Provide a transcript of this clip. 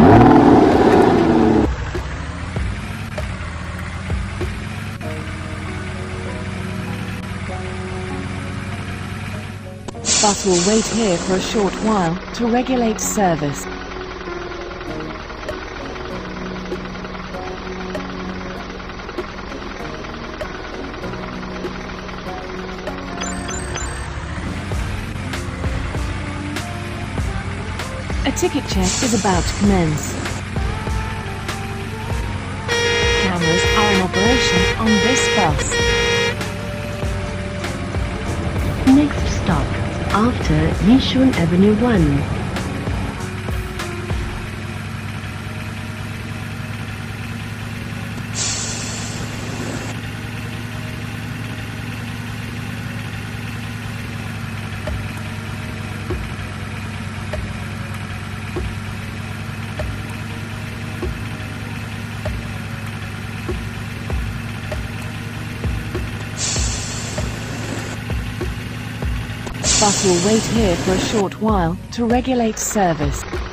Bus will wait here for a short while to regulate service. A ticket check is about to commence. Cameras are in operation on this bus. Next stop, after Yishun Avenue 1. Bus will wait here for a short while to regulate service.